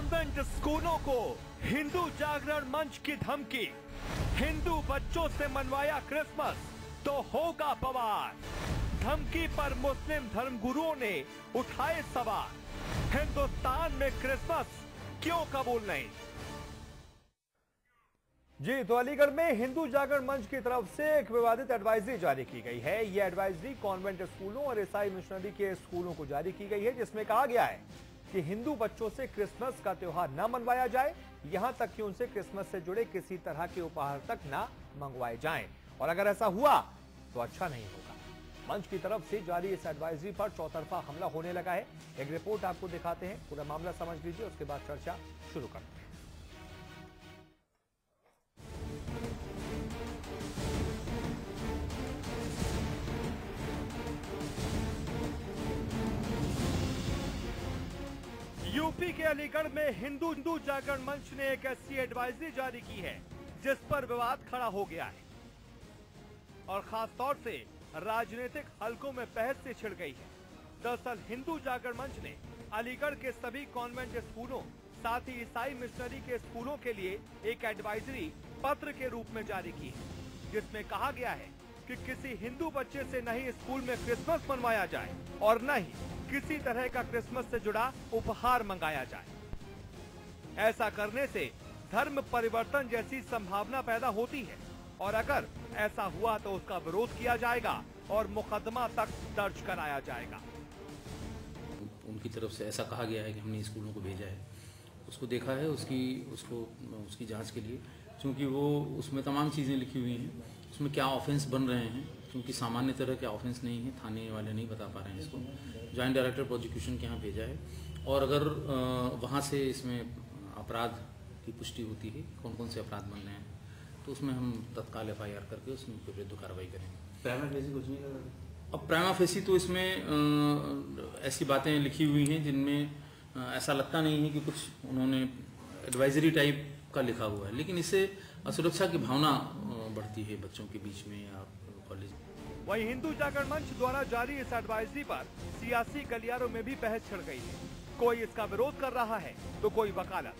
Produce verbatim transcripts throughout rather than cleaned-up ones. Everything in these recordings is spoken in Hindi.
कॉन्वेंट स्कूलों को हिंदू जागरण मंच की धमकी, हिंदू बच्चों से मनवाया क्रिसमस तो होगा बवाल। धमकी पर मुस्लिम धर्मगुरुओं ने उठाए सवाल, हिंदुस्तान में क्रिसमस क्यों कबूल नहीं। जी तो अलीगढ़ में हिंदू जागरण मंच की तरफ से एक विवादित एडवाइजरी जारी की गई है। यह एडवाइजरी कॉन्वेंट स्कूलों और ईसाई मिशनरी के स्कूलों को जारी की गई है, जिसमें कहा गया है कि हिंदू बच्चों से क्रिसमस का त्योहार न मनवाया जाए, यहां तक कि उनसे क्रिसमस से जुड़े किसी तरह के उपहार तक न मंगवाए जाएं, और अगर ऐसा हुआ तो अच्छा नहीं होगा। मंच की तरफ से जारी इस एडवाइजरी पर चौतरफा हमला होने लगा है। एक रिपोर्ट आपको दिखाते हैं, पूरा मामला समझ लीजिए, उसके बाद चर्चा शुरू करते हैं। यूपी के अलीगढ़ में हिंदू हिंदू जागरण मंच ने एक ऐसी एडवाइजरी जारी की है जिस पर विवाद खड़ा हो गया है और खास तौर से राजनीतिक हलकों में बहस से छिड़ गई है। दरअसल हिंदू जागरण मंच ने अलीगढ़ के सभी कॉन्वेंट स्कूलों, साथ ही ईसाई मिशनरी के स्कूलों के लिए एक एडवाइजरी पत्र के रूप में जारी की है, जिसमें कहा गया है कि किसी हिंदू बच्चे से न ही स्कूल में क्रिसमस मनवाया जाए और न ही किसी तरह का क्रिसमस से जुड़ा उपहार मंगाया जाए। ऐसा करने से धर्म परिवर्तन जैसी संभावना पैदा होती है और अगर ऐसा हुआ तो उसका विरोध किया जाएगा और मुकदमा तक दर्ज कराया जाएगा। उनकी तरफ से ऐसा कहा गया है कि हमने स्कूलों को भेजा है, उसको देखा है, उसकी उसको उसकी जांच के लिए, क्योंकि वो उसमें तमाम चीज़ें लिखी हुई हैं, उसमें क्या ऑफेंस बन रहे हैं, क्योंकि सामान्य तरह के ऑफेंस नहीं है, थाने वाले नहीं बता पा रहे हैं इसको। जॉइंट डायरेक्टर प्रोसिक्यूशन के यहाँ भेजा है और अगर वहाँ से इसमें अपराध की पुष्टि होती है, कौन कौन से अपराध बन रहे हैं, तो उसमें हम तत्काल एफ आई आर करके उसमें विरुद्ध कार्रवाई करेंगे। प्राइमा फेसी कुछ नहीं कर अब प्राइमा फेसी तो इसमें आ, ऐसी बातें लिखी हुई हैं जिनमें आ, ऐसा लगता नहीं है कि कुछ उन्होंने एडवाइजरी टाइप का लिखा हुआ है, लेकिन इससे असुरक्षा की भावना बढ़ती है बच्चों के बीच में या कॉलेज में। वहीं हिंदू जागरण मंच द्वारा जारी इस एडवाइजरी पर सियासी गलियारों में भी बहस छिड़ गई है। कोई इसका विरोध कर रहा है तो कोई वकालत।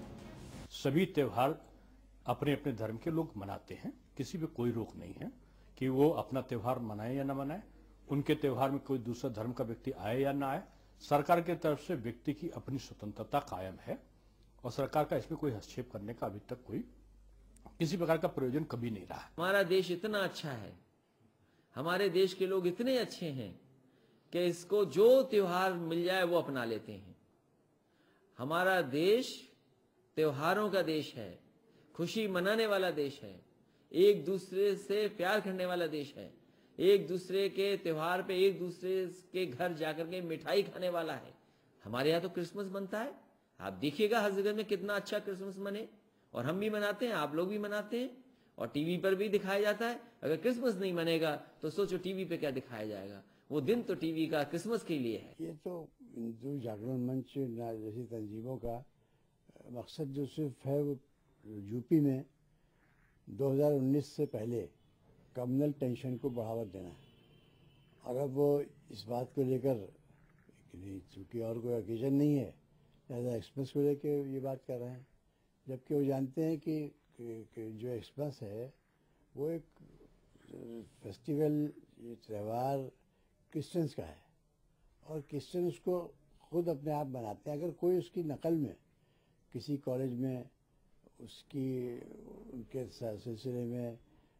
सभी त्योहार अपने अपने धर्म के लोग मनाते हैं, किसी पे कोई रोक नहीं है कि वो अपना त्योहार मनाए या न मनाए। उनके त्योहार में कोई दूसरा धर्म का व्यक्ति आए या ना आए, सरकार की तरफ से व्यक्ति की अपनी स्वतंत्रता कायम है और सरकार का इसमें कोई हस्तक्षेप करने का अभी तक कोई किसी प्रकार का प्रयोजन कभी नहीं रहा। हमारा देश इतना अच्छा है, हमारे देश के लोग इतने अच्छे हैं कि इसको जो त्योहार मिल जाए वो अपना लेते हैं। हमारा देश त्योहारों का देश है, खुशी मनाने वाला देश है, एक दूसरे से प्यार करने वाला देश है, एक दूसरे के त्योहार पे एक दूसरे के घर जाकर के मिठाई खाने वाला है। हमारे यहाँ तो क्रिसमस बनता है, आप देखिएगा हर जगह में कितना अच्छा क्रिसमस मने, और हम भी मनाते हैं, आप लोग भी मनाते हैं और टीवी पर भी दिखाया जाता है। अगर क्रिसमस नहीं मनेगा तो सोचो टीवी पे क्या दिखाया जाएगा। वो दिन तो टीवी का क्रिसमस के लिए है। ये तो हिंदू जागरण मंच जैसी तंजीमों का मकसद जो सिर्फ है वो यूपी में दो हज़ार उन्नीस से पहले कम्युनल टेंशन को बढ़ावा देना है। अगर वो इस बात को लेकर, चूँकि और कोई ओकेजन नहीं है, लिहाजा एक्सप्रेस को लेकर ये बात कर रहे हैं, जबकि वो जानते हैं कि, कि, कि जो एक्सप्रेस है वो एक फेस्टिवल, ये त्यौहार क्रिश्चियंस का है और क्रिश्चियन उसको खुद अपने आप बनाते हैं। अगर कोई उसकी नकल में किसी कॉलेज में उसकी उनके सिलसिले में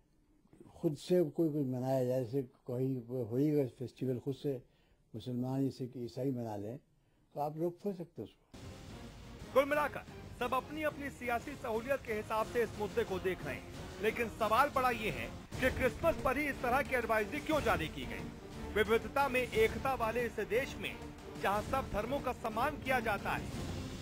खुद से कोई कुछ मनाया जाए, जैसे कोई होली फेस्टिवल खुद से मुसलमान जैसे कि ईसाई मना लें, तो आप रोक थोड़ सकते उसको। कुल मिलाकर सब अपनी अपनी सियासी सहूलियत के हिसाब से इस मुद्दे को देख रहे हैं, लेकिन सवाल बड़ा ये है कि क्रिसमस पर ही इस तरह की एडवाइजरी क्यों जारी की गई। विविधता में एकता वाले इस देश में जहां सब धर्मों का सम्मान किया जाता है,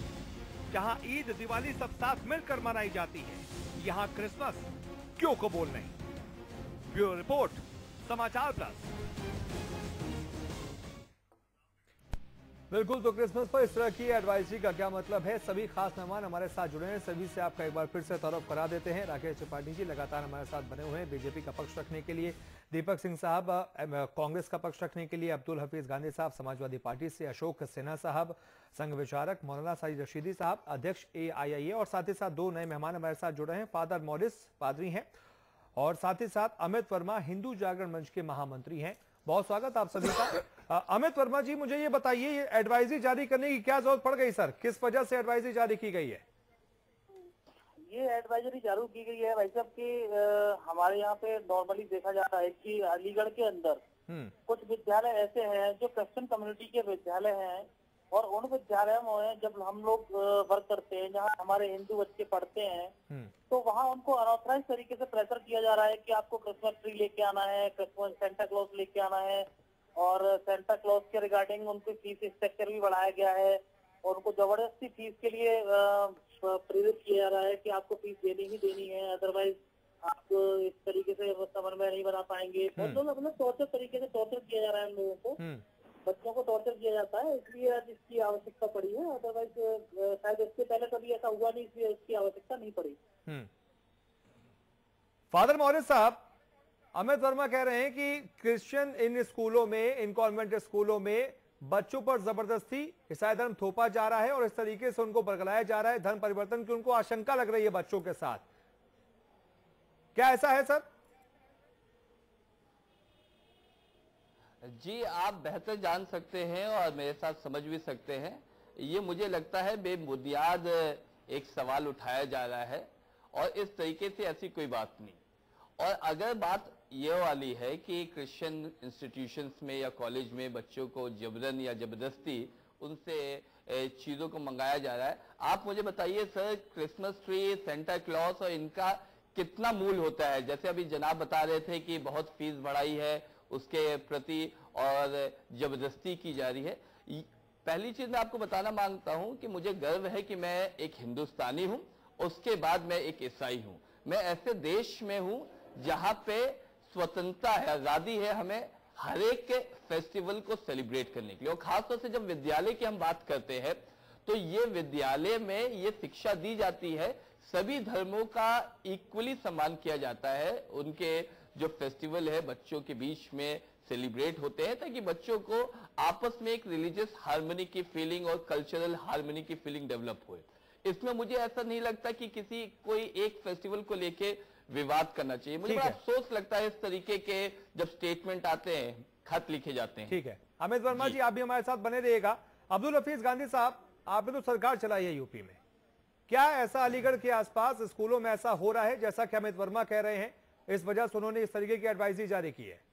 जहां ईद दिवाली सब साथ मिलकर मनाई जाती है, यहां क्रिसमस क्यों कबूल नहीं। ब्यूरो रिपोर्ट, समाचार प्लस। बिल्कुल, तो क्रिसमस पर इस तरह की एडवाइजरी का क्या मतलब है? सभी खास मेहमान हमारे साथ जुड़े हैं। सभी से आपका एक बार फिर से तारुफ करा देते हैं। राकेश त्रिपाठी जी लगातार हमारे साथ बने हुए हैं बीजेपी का पक्ष रखने के लिए, दीपक सिंह साहब कांग्रेस का पक्ष रखने के लिए, अब्दुल हफीज गांधी साहब समाजवादी पार्टी से, अशोक सिन्हा साहब संघ विचारक, मौलाना साजिद रशीदी साहब अध्यक्ष ए आई आई ए, और साथ ही साथ दो नए मेहमान हमारे साथ जुड़े हैं। फादर मॉरिस पादरी हैं और साथ ही साथ अमित वर्मा हिंदू जागरण मंच के महामंत्री हैं। बहुत स्वागत आप सभी का। अमित वर्मा जी, मुझे ये बताइए, ये एडवाइजरी जारी करने की क्या जरूरत पड़ गई सर? किस वजह से एडवाइजरी जारी की गई है? ये एडवाइजरी जारी की गई है भाई साहब कि हमारे यहाँ पे नॉर्मली देखा जा रहा है कि अलीगढ़ के अंदर कुछ विद्यालय ऐसे हैं जो क्रिश्चियन कम्युनिटी के विद्यालय हैं, और उन विद्यालयों में जब हम लोग वर्क करते हैं, जहाँ हमारे हिंदू बच्चे पढ़ते हैं, तो वहाँ उनको अनऑथराइज तरीके से प्रेशर किया जा रहा है कि आपको क्रिसमस ट्री लेके आना है, क्रिसमस सेंटा क्लॉज लेके आना है, और सेंटा क्लॉज के रिगार्डिंग उनकी फीस स्ट्रक्चर भी बढ़ाया गया है, और उनको जबरदस्ती फीस के लिए प्रेरित किया जा रहा है कि आपको फीस देनी ही देनी है, अदरवाइज आप इस तरीके से समन्वय में नहीं बना पाएंगे। और जो मतलब टॉर्चर तरीके से टॉर्चर किया जा रहा है लोगों को, बच्चों को टॉर्चर किया जाता है, इसलिए आज इसकी आवश्यकता पड़ी है। अदरवाइज शायद इससे पहले कभी ऐसा हुआ नहीं, इसलिए इसकी आवश्यकता नहीं पड़ी। फादर मॉरिस साहब, अमित वर्मा कह रहे हैं कि क्रिश्चियन इन स्कूलों में, इन कॉन्वेंट स्कूलों में बच्चों पर जबरदस्ती ईसाई धर्म थोपा जा रहा है और इस तरीके से उनको बरगलाया जा रहा है, धर्म परिवर्तन की उनको आशंका लग रही है बच्चों के साथ। क्या ऐसा है सर? जी, आप बेहतर जान सकते हैं और मेरे साथ समझ भी सकते हैं। ये मुझे लगता है बेबुनियाद एक सवाल उठाया जा रहा है, और इस तरीके से ऐसी कोई बात नहीं। और अगर बात ये वाली है कि क्रिश्चियन इंस्टीट्यूशंस में या कॉलेज में बच्चों को जबरन या जबरदस्ती उनसे चीज़ों को मंगाया जा रहा है, आप मुझे बताइए sir, Christmas tree, Santa Claus और इनका कितना मूल होता है? जैसे अभी जनाब बता रहे थे कि बहुत फीस बढ़ाई है उसके प्रति और जबरदस्ती की जा रही है। पहली चीज मैं आपको बताना मांगता हूं कि मुझे गर्व है कि मैं एक हिंदुस्तानी हूं, उसके बाद मैं एक ईसाई हूं। मैं ऐसे देश में हूं जहां पे स्वतंत्रता है, आजादी है हमें हर एक फेस्टिवल को सेलिब्रेट करने के लिए। और खासतौर से जब विद्यालय की हम बात करते हैं तो ये विद्यालय में ये शिक्षा दी जाती है, सभी धर्मों का इक्वली सम्मान किया जाता है, उनके जो फेस्टिवल है बच्चों के बीच में सेलिब्रेट होते हैं, ताकि बच्चों को आपस में एक रिलीजियस हार्मनी की फीलिंग और कल्चरल हार्मनी की फीलिंग डेवलप हुए। इसमें मुझे ऐसा नहीं लगता कि किसी कोई एक फेस्टिवल को लेके विवाद करना चाहिए। मुझे बड़ा अफसोस लगता है इस तरीके के जब स्टेटमेंट आते हैं, खत लिखे जाते हैं। ठीक है, अमित वर्मा जी, आप भी हमारे साथ बने रहिएगा। अब्दुल हफीज गांधी साहब, आपने तो सरकार चलाई है यूपी में, क्या ऐसा अलीगढ़ के आसपास स्कूलों में ऐसा हो रहा है जैसा कि अमित वर्मा कह रहे हैं, इस वजह से उन्होंने इस तरीके की एडवाइजरी जारी की है?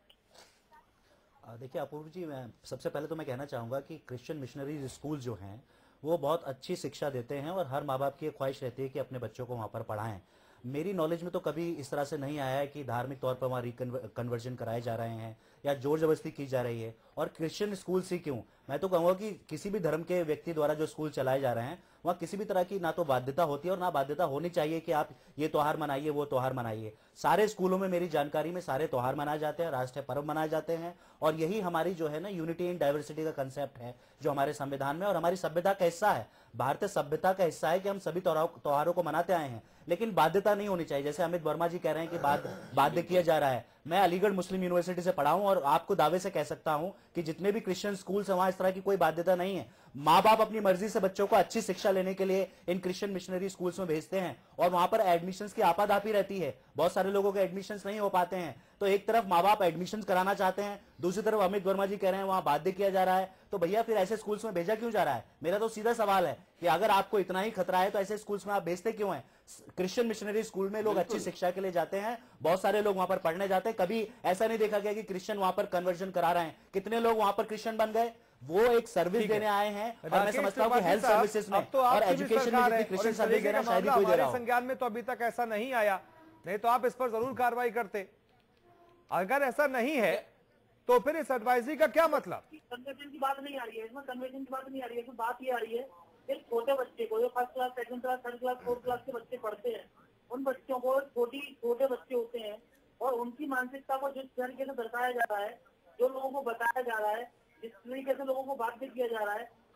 देखिए अपूर्व जी, मैं सबसे पहले तो मैं कहना चाहूँगा कि क्रिश्चियन मिशनरी स्कूल जो हैं वो बहुत अच्छी शिक्षा देते हैं, और हर माँ बाप की ख्वाहिश रहती है कि अपने बच्चों को वहाँ पर पढ़ाएं। मेरी नॉलेज में तो कभी इस तरह से नहीं आया है कि धार्मिक तौर पर वहाँ रिकन्वर्जन कराए जा रहे हैं या जोर जबरदस्ती की जा रही है। और क्रिश्चियन स्कूल से क्यों, मैं तो कहूँगा कि किसी भी धर्म के व्यक्ति द्वारा जो स्कूल चलाए जा रहे हैं वहाँ किसी भी तरह की ना तो बाध्यता होती है और ना बाध्यता होनी चाहिए कि आप ये त्योहार मनाइए वो त्योहार मनाइए। सारे स्कूलों में मेरी जानकारी में सारे त्योहार मनाए जाते हैं, राष्ट्रीय पर्व मनाए जाते हैं, और यही हमारी जो है ना यूनिटी इन डाइवर्सिटी का कंसेप्ट है जो हमारे संविधान में और हमारी सभ्यता का हिस्सा है। भारतीय सभ्यता का हिस्सा है कि हम सभी त्योहारों को मनाते आए हैं, लेकिन बाध्यता नहीं होनी चाहिए। जैसे अमित वर्मा जी कह रहे हैं कि बाध्य किया जा रहा है, मैं अलीगढ़ मुस्लिम यूनिवर्सिटी से पढ़ा हूं और आपको दावे से कह सकता हूं कि जितने भी क्रिश्चियन स्कूल हैं वहां इस तरह की कोई बाध्यता नहीं है। माँ बाप अपनी मर्जी से बच्चों को अच्छी शिक्षा लेने के लिए इन क्रिश्चियन मिशनरी स्कूल्स में भेजते हैं, और वहां पर एडमिशंस की आपाधापी रहती है, बहुत सारे लोगों के एडमिशंस नहीं हो पाते हैं। तो एक तरफ माँ बाप एडमिशंस कराना चाहते हैं, दूसरी तरफ अमित वर्मा जी कह रहे हैं वहां बाध्य किया जा रहा है, तो भैया फिर ऐसे स्कूल्स में भेजा क्यों जा रहा है? मेरा तो सीधा सवाल है कि अगर आपको इतना ही खतरा है तो ऐसे स्कूल्स में आप भेजते क्यों हैं? क्रिश्चियन मिशनरी स्कूल में लोग अच्छी शिक्षा के लिए जाते हैं, बहुत सारे लोग वहां पर पढ़ने जाते हैं, कभी ऐसा नहीं देखा गया कि क्रिश्चियन वहां पर कन्वर्जन करा रहे हैं। कितने लोग वहां पर क्रिश्चियन बन गए? वो एक सर्विस देने आए हैं, और मैं समझता हूं कि हेल्थ सर्विसेज में तो और एजुकेशन में क्रिश्चियन सर्विस देना शायद ही कोई दे रहा हो। संज्ञान में तो अभी तक ऐसा नहीं आया, नहीं तो आप इस पर जरूर कार्रवाई करते। अगर ऐसा नहीं है तो फिर इस एडवाइजरी का क्या मतलब? कन्वर्जन की बात नहीं आ रही है इसमें, कन्वर्जन की बात नहीं आ रही है इसमें। बात ये आ रही है एक छोटे बच्चे को जो first class, second class, third class, fourth class के बच्चे पढ़ते हैं, उन बच्चों को छोटी छोटे बच्चे होते हैं और उनकी मानसिकता को जिस तरीके से दर्शाया जा रहा है, जो लोगों को बताया जा रहा है, जिस तरीके से लोगों को बाध्य किया जा रहा है,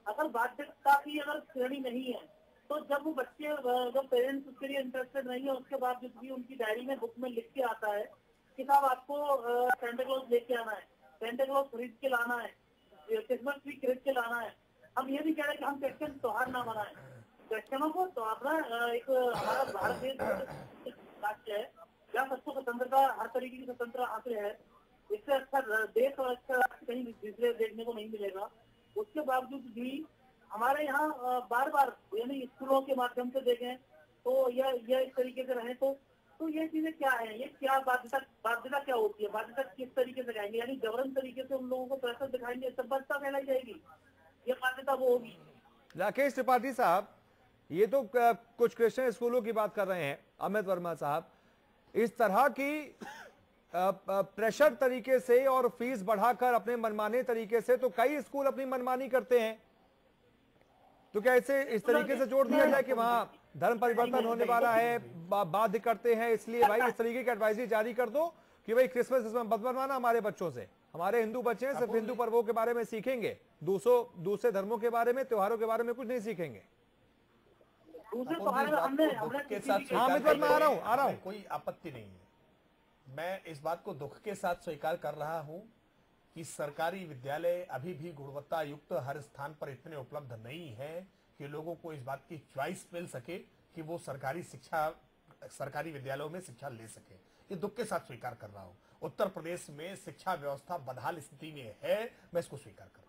नहीं है, तो जब वो बच्चे जब पेरेंट्स उसके लिए इंटरेस्टेड नहीं है, उसके बाद भी उनकी डायरी में बुक में लिख के आता है कि साहब आपको सेंटा क्लॉज लेके आना है, सेंटा क्लॉज खरीद के लाना है, क्रिसमस ट्री खरीद के लाना है। हम ये भी कह रहे हैं कि हम क्रिश्चियन त्योहार ना मनाएं, क्रिश्चियनों को तो अपना एक हमारा भारत देश राष्ट्र है जहाँ सबको स्वतंत्रता, हर तरीके की स्वतंत्रता हासिल है। इससे अच्छा देश और अच्छा राष्ट्र कहीं दूसरे देखने को नहीं मिलेगा। उसके बावजूद भी हमारे यहाँ बार बार यानी स्कूलों के माध्यम से देखें तो यह यह इस तरीके से रहे तो तो ये चीजें क्या है, ये क्या बाध्यता बाध्यता क्या होती है, बाध्यता किस तरीके से दिखाएंगे, यानी जबरन तरीके से उन लोगों को प्रेशर दिखाएंगे, सभ्यता फैलाई जाएगी, ये बाध्यता वो होगी। राकेश त्रिपाठी साहब, ये तो कुछ क्रिश्चियन स्कूलों की बात कर रहे हैं अमित वर्मा साहब, इस तरह की प्रेशर तरीके से और फीस बढ़ाकर अपने मनमाने तरीके से तो कई स्कूल अपनी मनमानी करते हैं, तो क्या इसे इस तरीके से जोड़ दिया जाए कि वहां धर्म परिवर्तन होने वाला है, बाध्य करते हैं, इसलिए भाई इस तरीके की एडवाइजरी जारी कर दो कि भाई क्रिसमस इसमें मत बनवाना हमारे बच्चों से, हमारे हिंदू बच्चे हैं सिर्फ हिंदू पर्वों के बारे में सीखेंगे, दूसरों दूसरे धर्मों के बारे में, त्योहारों के बारे में कुछ नहीं सीखेंगे। आ रहा हूँ आ रहा हूँ कोई आपत्ति नहीं है, मैं इस बात को दुख के साथ स्वीकार कर रहा हूँ कि सरकारी विद्यालय अभी भी गुणवत्ता युक्त हर स्थान पर इतने उपलब्ध नहीं है कि लोगों को इस बात की चॉइस मिल सके कि वो सरकारी शिक्षा सरकारी विद्यालयों में शिक्षा ले सके। ये दुख के साथ स्वीकार कर रहा हूँ। उत्तर प्रदेश में शिक्षा व्यवस्था बदहाल स्थिति में है, मैं इसको स्वीकार कर रहा हूँ।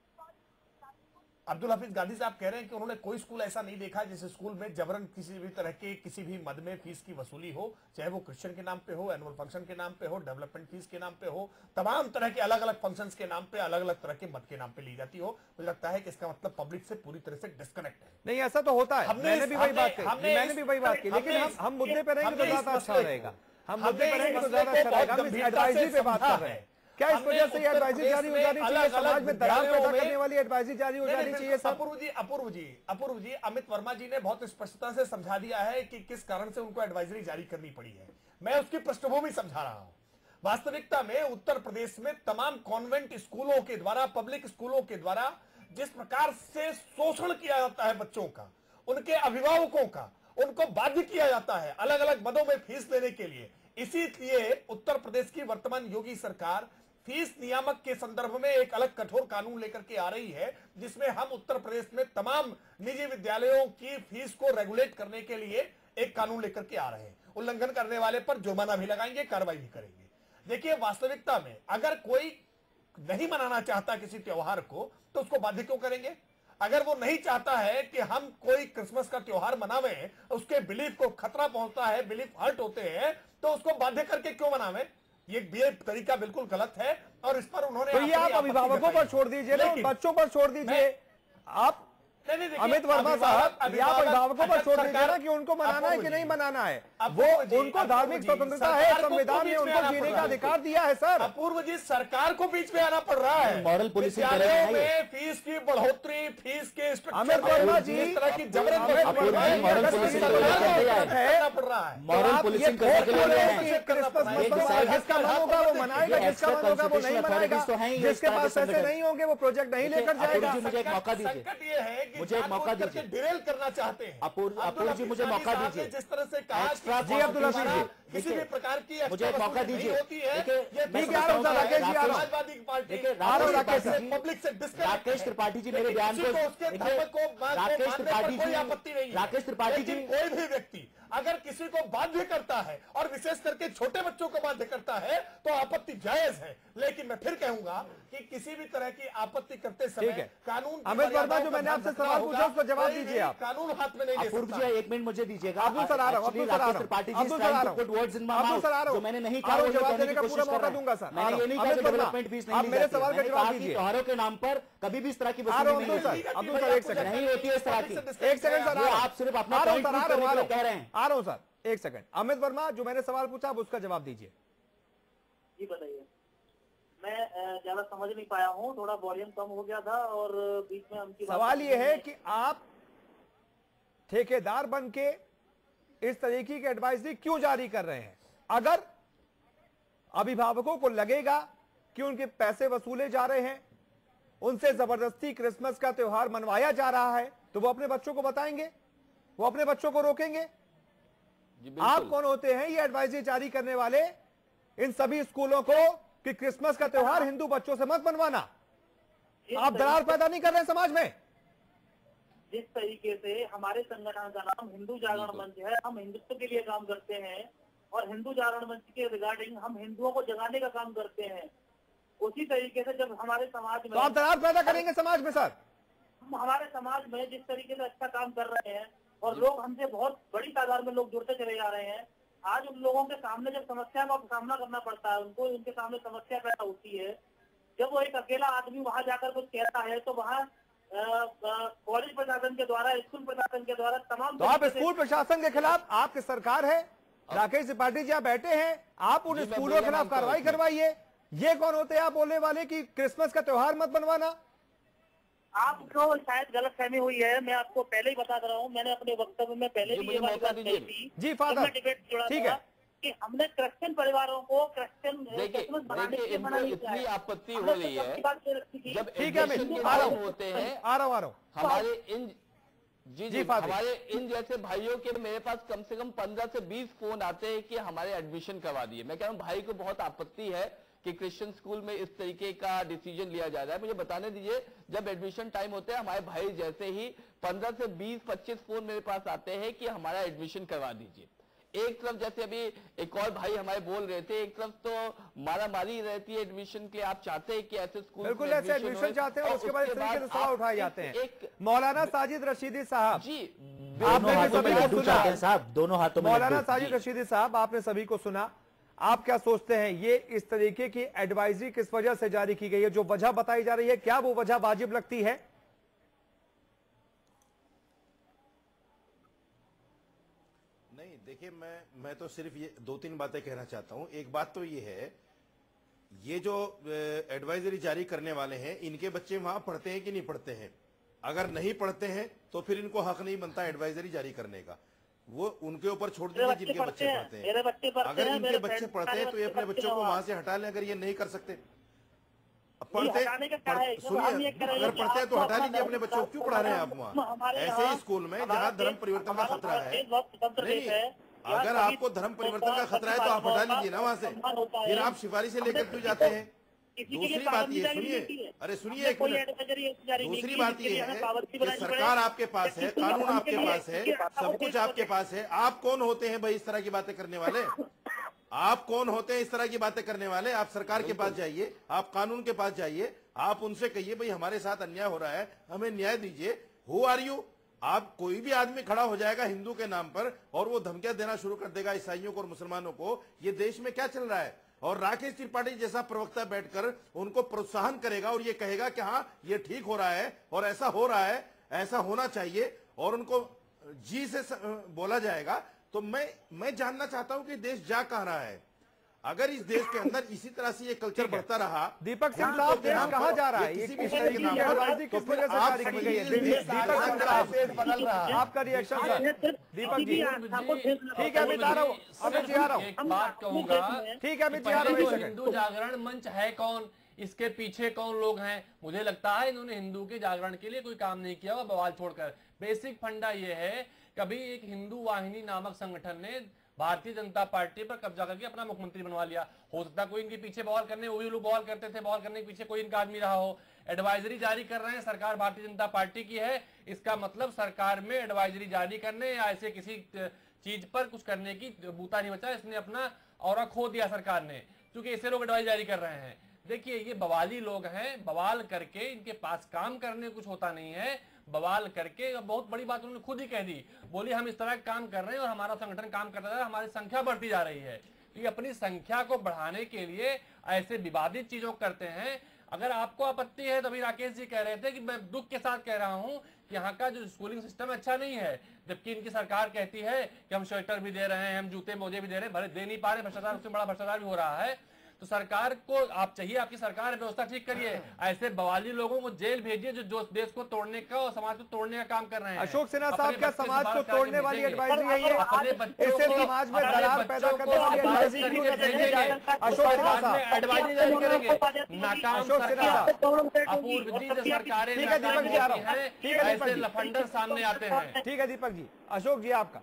अब्दुल हफीज गांधी साहब कह रहे हैं कि उन्होंने कोई स्कूल ऐसा नहीं देखा जिस स्कूल में जबरन किसी भी तरह के किसी भी मद में फीस की वसूली हो, चाहे वो क्रिश्चियन के नाम पे हो, एनुअल फंक्शन के नाम पे हो, डेवलपमेंट फीस के नाम पे हो, तमाम तरह के अलग अलग फंक्शंस के नाम पे अलग अलग तरह के मद के नाम पे ली जाती हो। मुझे लगता है कि इसका मतलब पब्लिक से पूरी तरह से डिस्कनेक्ट है। नहीं, ऐसा तो होता है, मैंने भी वही बात की, मैंने भी वही बात की, लेकिन हम हम मुद्दे पे रहेंगे तो ज्यादा अच्छा रहेगा, हम मुद्दे पे रहेंगे तो ज्यादा अच्छा रहेगा। हम एडवाइजरी पे बात कर रहे हैं, क्या इस वजह से एडवाइजरी जारी हो जानी चाहिए, समाज में दरार पैदा करने वाली एडवाइजरी जारी हो जानी चाहिए? अपूर्व जी अपूर्व जी अपूर्व जी अमित वर्मा जी ने बहुत स्पष्टता से समझा दिया है कि किस कारण से उनको एडवाइजरी जारी करनी पड़ी है। मैं उसकी पृष्ठभूमि समझा रहा हूं। वास्तविकता में उत्तर प्रदेश में तमाम कॉन्वेंट स्कूलों के द्वारा, पब्लिक स्कूलों के द्वारा जिस प्रकार से शोषण किया जाता है बच्चों का, उनके अभिभावकों का, उनको बाध्य किया जाता है अलग अलग मदों में फीस लेने के लिए। इसीलिए उत्तर प्रदेश की वर्तमान योगी सरकार फीस नियामक के संदर्भ में एक अलग कठोर कानून लेकर के आ रही है, जिसमें हम उत्तर प्रदेश में तमाम निजी विद्यालयों की फीस को रेगुलेट करने के लिए एक कानून लेकर के आ रहे हैं। उल्लंघन करने वाले पर जुर्माना भी लगाएंगे, कार्रवाई भी करेंगे। देखिए, वास्तविकता में अगर कोई नहीं मनाना चाहता किसी त्योहार को तो उसको बाध्य क्यों करेंगे? अगर वो नहीं चाहता है कि हम कोई क्रिसमस का त्योहार मनावें, उसके बिलीफ को खतरा पहुंचता है, बिलीफ हर्ट होते हैं, तो उसको बाध्य करके क्यों मनावें? ये तरीका बिल्कुल गलत है और इस पर उन्होंने तो ये आप अभिभावकों पर छोड़ दीजिए ना, बच्चों पर छोड़ दीजिए। आप अमित वर्मा साहब, आप अभिभावकों पर छोड़ दीजिए ना कि उनको मनाना है कि नहीं मनाना है। वो उनको धार्मिक स्वतंत्रता है, संविधान ने उनको जीने का अधिकार दिया है। सर, अपूर्व जी, सरकार को बीच में आना पड़ रहा है। मॉरल पुलिसिंग में फीस की बढ़ोतरी, फीस के अमित वर्मा जी, इस तरह की जबरन मॉरल पुलिसिंग पड़ रहा है। मॉरल पुलिसिंग करने के लिए जिसका मन होगा वो मनाएगा, जिसका मन होगा वो नहीं मनाएगा, जिसके पास पैसे नहीं होंगे वो प्रोजेक्ट नहीं लेकर जाएगा। मुझे एक मौका दीजिए, संकट ये है मुझे एक मौका दीजिए, डिरेल करना चाहते हैं। अपूर्व अपूर्व जी, मुझे मौका दीजिए। जिस तरह से कहा जी अब्दुल हफीज जी, किसी भी प्रकार की मुझे एक मौका दीजिए। होती है, समाजवादी पार्टी पब्लिक से राकेश त्रिपाठी जी मेरे बयान को राकेश त्रिपाठी जी राकेश त्रिपाठी जी कोई भी व्यक्ति अगर किसी को बाध्य करता है और विशेष करके छोटे बच्चों को बाध्य करता है तो आपत्ति जायज है, लेकिन मैं फिर कहूंगा कि किसी भी तरह की आपत्ति करते समय कानून। अमित वर्मा, जो मैंने आपसे सवाल पूछा उसका जवाब दीजिए आप। कानून हाथ में नहीं ले सकता। जी एक मिनट मुझे दीजिएगा। अब्दुल सर आ रहा हूं, अब्दुल सर आ रहा हूं, त्रिपाठी जी अब्दुल सर आ रहा हूं, अब्दुल सर आ रहा हूं, जो मैंने नहीं कहा वो जवाब देने का कोशिश पूरा कर मौका रहा दूंगा सर। मैंने ये नहीं कहा डेवलपमेंट फीस नहीं, आप मेरे सवाल का जवाब दीजिए। त्योहारों के नाम पर कभी भी इस तरह की वसूली नहीं होती। अब्दुल सर एक सेकंड, नहीं होती है इस तरह की। एक सेकंड सर, आप सिर्फ अपना पॉइंट कह रहे हैं। आ रहा हूं सर, एक सेकंड। अमित वर्मा, जो मैंने सवाल पूछा आप उसका जवाब दीजिए। जी बताइए। मैं ज्यादा समझ नहीं पाया हूँ, थोड़ा वॉल्यूम कम हो गया था और बीच में उनकी सवाल ये है कि आप ठेकेदार बन के इस तरीके की एडवाइजरी क्यों जारी कर रहे हैं? अगर अभिभावकों को लगेगा कि उनके पैसे वसूले जा रहे हैं, उनसे जबरदस्ती क्रिसमस का त्योहार मनवाया जा रहा है, तो वो अपने बच्चों को बताएंगे, वो अपने बच्चों को रोकेंगे। आप कौन होते हैं ये एडवाइजरी जारी करने वाले इन सभी स्कूलों को कि क्रिसमस का त्योहार हिंदू बच्चों से मत मनवाना? आप दरार पैदा नहीं कर रहे हैं समाज में? जिस तरीके से हमारे संगठन का नाम हिंदू जागरण मंच है, हम हिंदुत्व के लिए काम करते हैं और हिंदू जागरण मंच के रिगार्डिंग हम हिंदुओं को जगाने का काम करते हैं। उसी तरीके से जब हमारे समाज में, तो आप दरार पैदा करेंगे समाज में सर? हम हमारे समाज में जिस तरीके से अच्छा काम कर रहे हैं और लोग हमसे बहुत बड़ी तादाद में लोग जुड़ते चले जा रहे हैं, आज उन लोगों के सामने जब समस्या का सामना करना पड़ता है, उनको उनके सामने समस्या पैदा होती है, जब वो एक अकेला आदमी वहां जाकर कुछ कहता है तो वहाँ कॉलेज प्रशासन के द्वारा, स्कूल प्रशासन के द्वारा तमाम, तो आप स्कूल प्रशासन के खिलाफ, आपकी सरकार है, राकेश त्रिपाठी जी आप बैठे हैं, आप उन स्कूलों के खिलाफ कार्रवाई करवाइए। ये कौन होते हैं आप बोलने वाले कि क्रिसमस का त्योहार मत बनवाना? आपको शायद गलतफहमी हुई है, मैं आपको पहले ही बता रहा हूँ, मैंने अपने वक्तव्य में पहले भी ये बात कही थी। जी फादर, ठीक है कि हमने क्रिश्चियन परिवारों को क्रिश्चियन क्रिसमस बनाने के लिए मना नहीं किया। इतनी आपत्ति हो रही है जब ठीक है, मैं आ रहा हूँ, होते हैं आ रहा हूँ आ रहा हूँ हमारे इन जी जी, जी हमारे इन जैसे भाइयों के मेरे पास कम से कम पंद्रह से बीस फोन आते हैं कि हमारे एडमिशन करवा दिए। मैं कह रहा हूँ भाई को बहुत आपत्ति है कि क्रिश्चियन स्कूल में इस तरीके का डिसीजन लिया जा रहा है। मुझे बताने दीजिए, जब एडमिशन टाइम होता है हमारे भाई जैसे ही पंद्रह से बीस पच्चीस फोन मेरे पास आते हैं कि हमारा एडमिशन करवा दीजिए। एक तरफ जैसे अभी एक और भाई हमारे बोल रहे थे, एक तरफ तो मारा मारी रहती है एडमिशन के, आप चाहते हैं कि ऐसे स्कूल बिल्कुल ऐसे एडमिशन चाहते हैं और उसके बाद इस तरीके से सवाल उठाए जाते हैं। मौलाना साजिद रशीदी साहब जी, दोनों हाथों में लड्डू चाहते हैं साहब, दोनों हाथों में। मौलाना साजिद रशीदी साहब, आपने सभी को सुना, आप क्या सोचते हैं ये इस तरीके की एडवाइजरी किस वजह से जारी की गई है? जो वजह बताई जा रही है, क्या वो वजह वाजिब लगती है? नहीं, देखिए मैं मैं तो सिर्फ ये दो तीन बातें कहना चाहता हूं। एक बात तो ये है, ये जो एडवाइजरी जारी करने वाले हैं, इनके बच्चे वहां पढ़ते हैं कि नहीं पढ़ते हैं? अगर नहीं पढ़ते हैं तो फिर इनको हक नहीं बनता एडवाइजरी जारी करने का। वो उनके ऊपर छोड़ दीजिए जिनके बच्चे पढ़ते हैं। अगर इनके बच्चे पढ़ते हैं तो ये अपने बच्चों को वहां से हटा लें, अगर ये नहीं कर सकते। पढ़ते सुनिए, अगर पढ़ते हैं तो हटा लीजिए अपने बच्चों को, क्यों पढ़ा रहे हैं आप वहाँ? ऐसे ही स्कूल में जहाँ धर्म परिवर्तन का खतरा है, नहीं, अगर आपको धर्म परिवर्तन का खतरा है तो आप हटा लीजिए ना वहाँ से, फिर आप सिफारिशें लेकर क्यों जाते हैं? दूसरी बात ये सुनिए, अरे सुनिए एक मिनट, दूसरी बात ये है कि सरकार आपके पास है, कानून आपके पास है, सब कुछ आपके पास है। आप कौन होते हैं भाई इस तरह की बातें करने वाले? आप कौन होते हैं इस तरह की बातें करने वाले? आप सरकार के पास जाइए, आप कानून के पास जाइए, आप उनसे कहिए भाई हमारे साथ अन्याय हो रहा है, हमें न्याय दीजिए। Who are you? आप कोई भी आदमी खड़ा हो जाएगा हिंदू के नाम पर और वो धमकियां देना शुरू कर देगा ईसाइयों को और मुसलमानों को। ये देश में क्या चल रहा है? और राकेश त्रिपाठी जैसा प्रवक्ता बैठकर उनको प्रोत्साहन करेगा और ये कहेगा कि हाँ ये ठीक हो रहा है और ऐसा हो रहा है, ऐसा होना चाहिए, और उनको जी से बोला जाएगा। तो मैं मैं जानना चाहता हूं कि देश जा कहां रहा है? अगर इस देश के अंदर इसी तरह से ये कल्चर बढ़ता रहा, दीपक सिंह साहब, देश कहां जा रहा है? किसी भी तरह के नाम पर किस वजह से जारी की गई है? दीपक सिंह साहब, बदल रहा है, आपका रिएक्शन सर। दीपक जी, ठीक है, मैं आ रहा हूँ, अमित जी आ रहा हूँ, बात कहूंगा, ठीक है अमित जी आ रहा हूँ। हिंदू जागरण मंच है कौन, इसके पीछे कौन लोग हैं? मुझे लगता है इन्होंने हिंदू के जागरण के लिए कोई काम नहीं किया और बवाल छोड़कर। बेसिक फंडा ये है, कभी एक हिंदू वाहिनी नामक संगठन ने भारतीय जनता पार्टी पर कब्जा करके अपना मुख्यमंत्री बनवा लिया। हो सकता है कोई इनके पीछे बवाल करने, वही लोग बवाल करते थे, बवाल करने के पीछे कोई इनका आदमी रहा हो। एडवाइजरी जारी कर रहे हैं, सरकार भारतीय जनता पार्टी की है, इसका मतलब सरकार में एडवाइजरी जारी करने या ऐसे किसी चीज पर कुछ करने की बूता नहीं बचा। इसने अपना और खो दिया सरकार ने, क्योंकि ऐसे लोग एडवाइजरी जारी कर रहे हैं। देखिए ये बवाली लोग हैं, बवाल करके इनके पास काम करने कुछ होता नहीं है। बवाल करके बहुत बड़ी बात उन्होंने खुद ही कह दी, बोली हम इस तरह काम कर रहे हैं और हमारा संगठन काम करता जा रहा है, हमारी संख्या बढ़ती जा रही है। तो ये अपनी संख्या को बढ़ाने के लिए ऐसे विवादित चीजों को करते हैं। अगर आपको आपत्ति है तो अभी राकेश जी कह रहे थे कि मैं दुख के साथ कह रहा हूं कि यहाँ का जो स्कूलिंग सिस्टम अच्छा नहीं है, जबकि इनकी सरकार कहती है कि हम स्वेटर भी दे रहे हैं, हम जूते मोजे भी दे रहे हैं, भले दे नहीं पा रहे, भ्रष्टाचार उससे बड़ा भ्रष्टाचार भी हो रहा है। तो सरकार को आप चाहिए, आपकी सरकार व्यवस्था ठीक करिए, ऐसे बवाली लोगों को जेल भेजिए जो जो देश को तोड़ने का और समाज को तोड़ने का काम कर रहे हैं। अशोक सिन्हा साहब, क्या समाज को तोड़ने वाली एडवाइजरी है ये? इससे समाज में दरार पैदा करने वाली एडवाइजरी अशोक सिन्हा साहब एडवाइजरी जारी करेंगे। नाकाम सरकार, अपूर्व जी जो सरकारें नाकाम होती हैं, ऐसे लफंडर सामने आते हैं। ठीक है दीपक जी। अशोक जी आपका।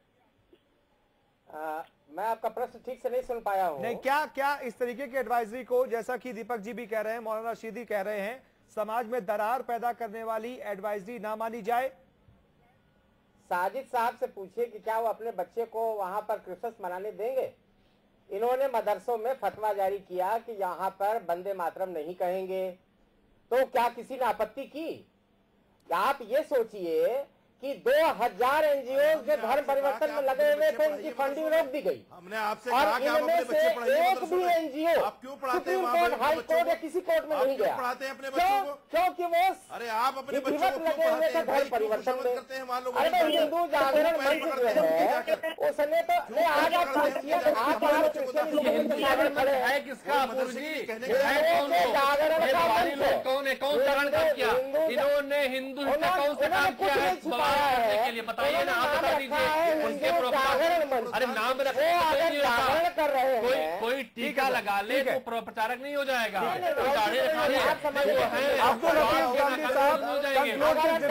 आ, मैं आपका प्रश्न ठीक से नहीं सुन पाया हूँ। नहीं, क्या क्या इस तरीके की एडवाइजरी को, जैसा कि दीपक जी भी कह रहे हैं, मौलाना रशीदी कह रहे हैं, समाज में दरार पैदा करने वाली एडवाइजरी ना मानी जाए? साजिद साहब से पूछिए कि क्या वो अपने बच्चे को वहां पर क्रिसमस मनाने देंगे। इन्होंने मदरसों में फतवा जारी किया कि यहाँ पर वंदे मातरम नहीं कहेंगे, तो क्या किसी ने आपत्ति की? आप ये सोचिए कि दो हजार एनजीओ जो धर्म परिवर्तन में लगे हुए थे, उनकी फंडिंग रोक दी गई। हमने आपसे और कहा कि आप इनमें अपने से बच्चे पढ़ाइए एक भी एनजीओ आप क्यों पढ़ाते हैं सुप्रीम वहाँ कोर्ट, पर हाई बच्चों कोर्ट या को? किसी कोर्ट में आप नहीं क्यों गया। पढ़ाते हैं अपने क्यों? बच्चों को? क्योंकि वो अरे आप अपने बच्चों विधिवत को क्यों लगे हुए पढ़ाते थे हैं? धर्म भाई, क्यों परिवर्तन खुशामद में। करते हैं वहाँ लोग? अरे भाई, हिंदू जागरण मंच जो है उसने तो नहीं, आज आप सोचिए, आप आज क्रिश्चियन खड़े हैं। है किसका अपूर्व जी? है कौन हिंदू लोग? जागरण ये का बवाली मंच लोग है। कौन है? कौन सा काम किया इन्होंने? हिंदू का कौन सा काम किया है बवाल करने के लिए? बताइए ना, आप बता दीजिए उनके प्रोफेसर। अरे नाम रखने कर रहे हैं, कोई कोई टीका लगा ले तो प्रचारक नहीं हो जाएगा। दाढ़ी रखाने अब्दुल हफीज गांधी साहब, कंक्लूड दिस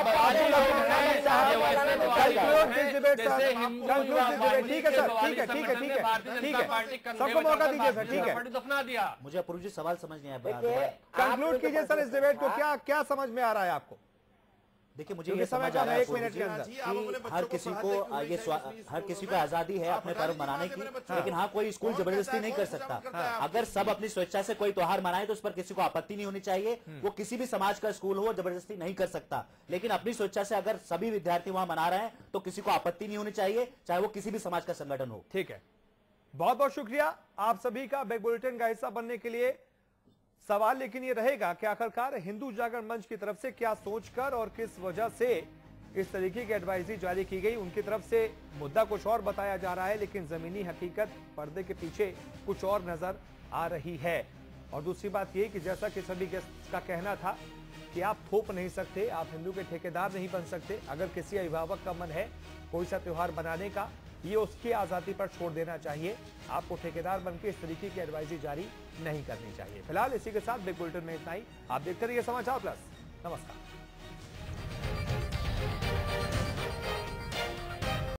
डिबेट। जैसे हिंदू ठीक है सर, ठीक है ठीक है ठीक है ठीक है, सबको मौका दीजिए सर। ठीक है, दफना दिया। मुझे अपूर्व जी सवाल समझ नहीं आया। कंक्लूड कीजिए सर इस डिबेट को। क्या क्या समझ में आ रहा है आपको? देखिए, मुझे ये समझ आ रहा है कि हर किसी को ये हर किसी को आजादी है अपने पर्व मनाने की, लेकिन हाँ, कोई स्कूल जबरदस्ती नहीं कर सकता। अगर सब अपनी स्वेच्छा से कोई त्योहार मनाए तो उस पर किसी को आपत्ति नहीं होनी चाहिए। वो किसी भी समाज का स्कूल हो, जबरदस्ती नहीं कर सकता, लेकिन अपनी स्वेच्छा से अगर सभी विद्यार्थी वहां मना रहे हैं तो किसी को आपत्ति नहीं होनी चाहिए, चाहे वो किसी भी समाज का संगठन हो। ठीक है, बहुत बहुत शुक्रिया आप सभी का बिग बुलेटिन का हिस्सा बनने के लिए। सवाल लेकिन ये रहेगा कि आखिरकार हिंदू जागरण मंच की तरफ से क्या सोचकर और किस वजह से इस तरीके की एडवाइजरी जारी की गई। उनकी तरफ से मुद्दा कुछ और बताया जा रहा है, लेकिन जमीनी हकीकत पर्दे के पीछे कुछ और नजर आ रही है। और दूसरी बात यह कि जैसा कि सभी गेस्ट का कहना था कि आप थोप नहीं सकते, आप हिंदू के ठेकेदार नहीं बन सकते। अगर किसी अभिभावक का मन है कोई सा त्योहार बनाने का, ये उसकी आजादी पर छोड़ देना चाहिए। आपको ठेकेदार बनकर इस तरीके की एडवाइजरी जारी नहीं करनी चाहिए। फिलहाल इसी के साथ बिग बुलेटिन में इतना ही। आप देखते रहिए समाचार प्लस। नमस्कार।